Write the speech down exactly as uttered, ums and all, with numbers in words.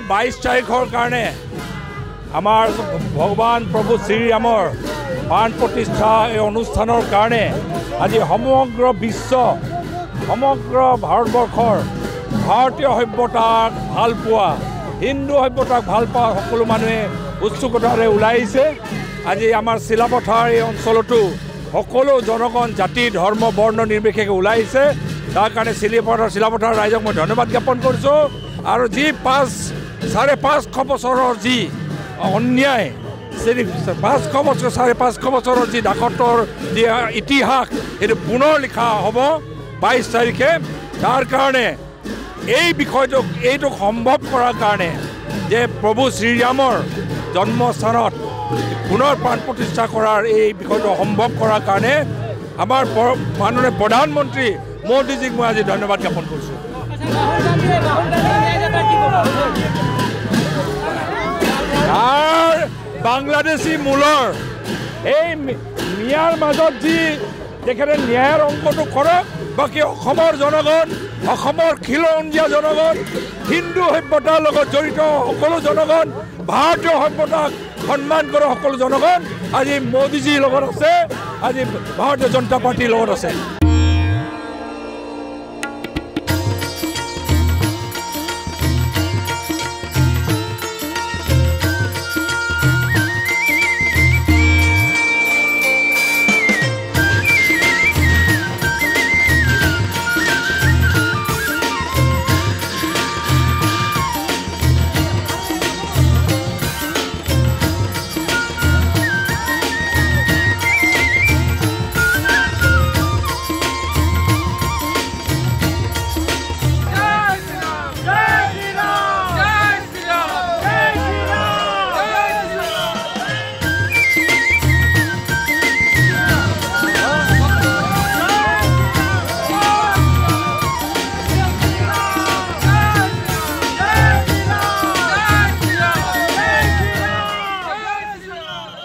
বাইছ তাৰিখৰ কাৰণে আমাৰ ভগৱান প্ৰভু শ্ৰীৰামৰ প্ৰাণ প্ৰতিষ্ঠা এই অনুষ্ঠানৰ কাৰণে আজি সমগ্ৰ বিশ্ব সমগ্ৰ ভাৰতবৰ্ষৰ ভাৰতীয় সভ্যতাক ভাল পোৱা হিন্দু সভ্যতাক ভাল পোৱা সকলো মানুহে উৎসুকতাৰে ওলাই আহিছে আজি আমাৰ শিলাপথাৰ এই অঞ্চলতো সকলো জনগণ জাতি ধৰ্ম বৰ্ণ নিৰ্বিশেষে ওলাই আহিছে তাৰ কাৰণে শিলাপথাৰ শিলাপথাৰ ৰাইজক মই ধন্যবাদ জ্ঞাপন কৰিছোঁ আৰু যি পাঁচ চাৰে পাঁচশ বছৰৰ যি অন্যায় পাঁচশ বছৰ চাৰে পাঁচশ বছৰৰ যি ডাকতৰ যি ইতিহাস সেইটো পুনৰ লিখা হ'ব বাইছ তাৰিখে তাৰ কাৰণে এই বিষয়টোক এইটোক সম্ভৱ কৰাৰ কাৰণে যে প্ৰভু শ্ৰীৰামৰ জন্মস্থানত পুনৰ প্ৰাণ প্ৰতিষ্ঠা কৰাৰ এই বিষয়টো সম্ভৱ কৰাৰ কাৰণে আমাৰ মাননীয় প্ৰধানমন্ত্ৰী মোদীজীক মই আজি ধন্যবাদ জ্ঞাপন কৰিছোঁ আৰু বাংলাদেশী মূলৰ এই মিয়াৰ মাজত যি তেখেতে ন্যায়ৰ অংকটো কৰক বাকী অসমৰ জনগণ অসমৰ খিলঞ্জীয়া জনগণ হিন্দু সভ্যতাৰ লগত জড়িত সকলো জনগণ ভাৰতীয় সভ্যতাক সন্মান কৰা সকলো জনগণ আজি মোদীজীৰ লগত আছে আজি ভাৰতীয় জনতা পাৰ্টিৰ লগত আছে